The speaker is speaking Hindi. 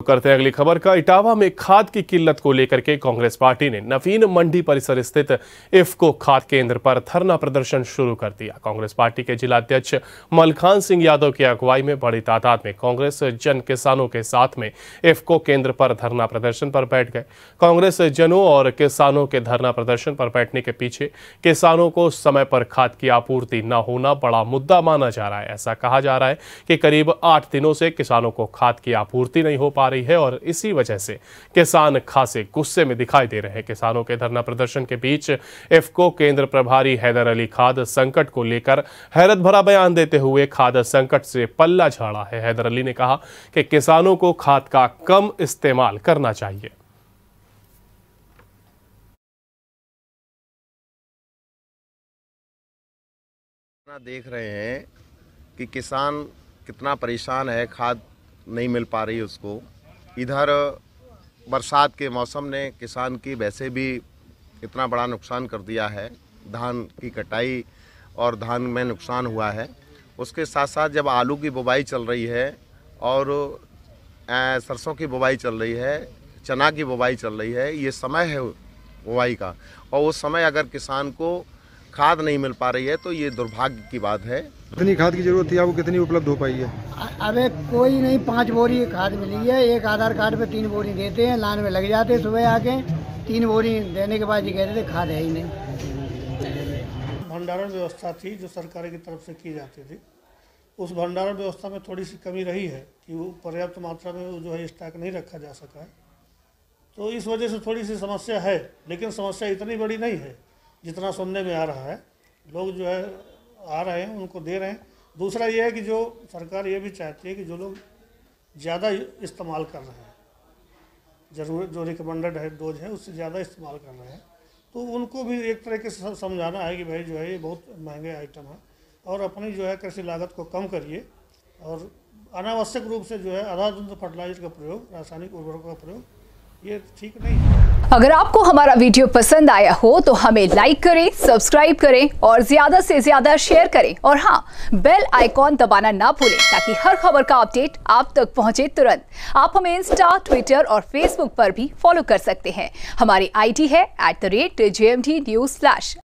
करते हैं अगली खबर का। इटावा में खाद की किल्लत को लेकर के कांग्रेस पार्टी ने नवीन मंडी परिसर स्थित इफ्को खाद केंद्र पर धरना प्रदर्शन शुरू कर दिया। कांग्रेस पार्टी के जिला अध्यक्ष मलखान सिंह यादव की अगुवाई में बड़ी तादाद में कांग्रेस जन किसानों के साथ में इफ्को केंद्र पर धरना प्रदर्शन पर बैठ गए। कांग्रेस जनों और किसानों के धरना प्रदर्शन पर बैठने के पीछे किसानों को समय पर खाद की आपूर्ति न होना बड़ा मुद्दा माना जा रहा है। ऐसा कहा जा रहा है कि करीब 8 दिनों से किसानों को खाद की आपूर्ति नहीं हो पा रही है और इसी वजह से किसान खासे गुस्से में दिखाई दे रहे हैं। किसानों के धरना प्रदर्शन के बीच इफ्को केंद्र प्रभारी हैदर अली खाद संकट को लेकर हैरत भरा बयान देते हुए खाद संकट से पल्ला झाड़ा है। हैदर अली ने कहा कि किसानों को खाद का कम इस्तेमाल करना चाहिए। देख रहे हैं कि किसान कितना परेशान है, खाद नहीं मिल पा रही उसको। इधर बरसात के मौसम ने किसान की वैसे भी इतना बड़ा नुकसान कर दिया है। धान की कटाई और धान में नुकसान हुआ है। उसके साथ साथ जब आलू की बुवाई चल रही है और सरसों की बुवाई चल रही है, चना की बुवाई चल रही है, ये समय है बुवाई का, और उस समय अगर किसान को खाद नहीं मिल पा रही है तो ये दुर्भाग्य की बात है। कितनी खाद की जरूरत थी आपको, कितनी उपलब्ध हो पाई है? अबे कोई नहीं, 5 बोरी खाद मिली है। एक आधार कार्ड पे 3 बोरी देते हैं, लाइन में लग जाते सुबह आके। 3 बोरी देने के बाद ये कहते थे खाद है ही नहीं। भंडारण व्यवस्था थी जो सरकार की तरफ से की जाती थी, उस भंडारण व्यवस्था में थोड़ी सी कमी रही है कि वो पर्याप्त मात्रा में जो है स्टॉक नहीं रखा जा सका है। तो इस वजह से थोड़ी सी समस्या है, लेकिन समस्या इतनी बड़ी नहीं है जितना सुनने में आ रहा है। लोग जो है आ रहे हैं, उनको दे रहे हैं। दूसरा ये है कि जो सरकार ये भी चाहती है कि जो लोग ज़्यादा इस्तेमाल कर रहे हैं, जरूर जो रिकमेंडेड है डोज है उससे ज़्यादा इस्तेमाल कर रहे हैं, तो उनको भी एक तरीके से समझाना है कि भाई जो है ये बहुत महंगे आइटम है और अपनी जो है कृषि लागत को कम करिए और अनावश्यक रूप से जो है अंधाधुंध फर्टिलाइजर का प्रयोग, रासायनिक उर्वरकों का प्रयोग, ये ठीक नहीं है। अगर आपको हमारा वीडियो पसंद आया हो तो हमें लाइक करें, सब्सक्राइब करें और ज्यादा से ज्यादा शेयर करें और हाँ, बेल आइकॉन दबाना ना भूलें ताकि हर खबर का अपडेट आप तक पहुंचे तुरंत। आप हमें इंस्टा, ट्विटर और फेसबुक पर भी फॉलो कर सकते हैं। हमारी आईडी है @JMT News।